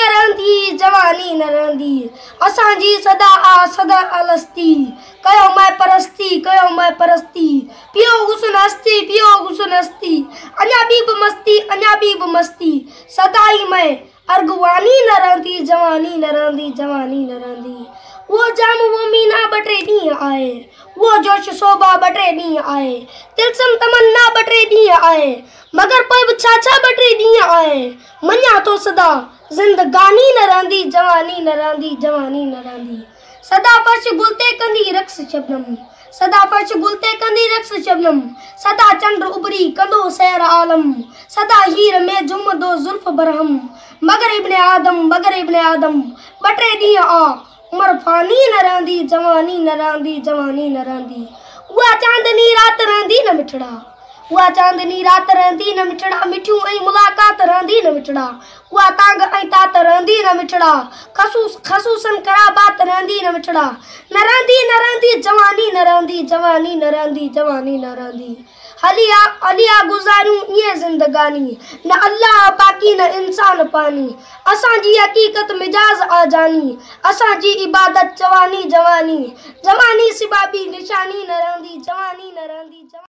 न रहंदी जवानी न रहंदी असांजी सदा आ सदा अलस्ती कयो मैं परस्ती पियो हुस्न हस्ती अञा बि मस्ती सदाई मैं अर्गवानी न रहंदी जवानी न रहंदी वो जाम वो मीना बटे ॾींहं आहे वो जोश शोभा बटे ॾींहं आहे तिलसम तमन्ना बटे ॾींहं आहे मगर पोइ बि छा बटे ॾींहं आहे मञा तो सदा ज़िंदगानी न रहंदी जवानी न रहंदी सदा फर्श गुलते कंदी रक्स शबनम सदा चंद्र उबरी कंदो सैर आलम सदा हीर में जुमदो जुल्फ बरहम मगर इब्ने आदम बटे ॾींहं आ उमर फानी न रहंदी जवानी न रहंदी उहा चांदनी रात रहंदी न मिठड़ा मिठियूं ऐं मुलाक़ात रहंदी न मिठड़ा उहा तांग ऐं तात रहंदी न मिठड़ा खसूसन कराबात रहंदी न मिठड़ा न रहंदी जवानी न रहंदी हलिया गुज़ारियूं ईअं ज़िंदगानी न अल्लाह पाकी न इंसान पानी असांजी हकीकत मिजाज आजानी असांजी इबादत जवानी सिबा बि निशानी न रहंदी जवानी न रहंदी।